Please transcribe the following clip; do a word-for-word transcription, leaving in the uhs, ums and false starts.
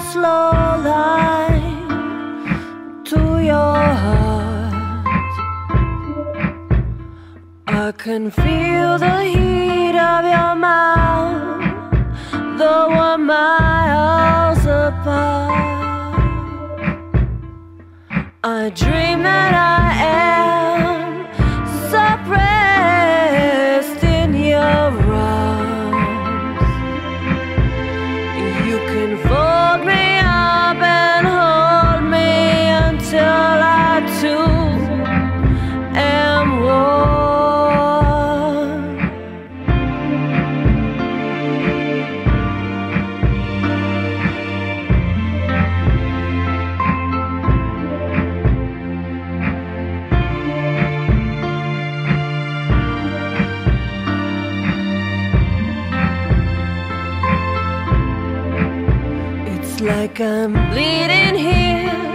slow line to your heart. I can feel the heat of your mouth, though we're miles apart. I dream that I am suppressed in your arms. You can fold me up and hold me until I too am warm. It's like I'm bleeding here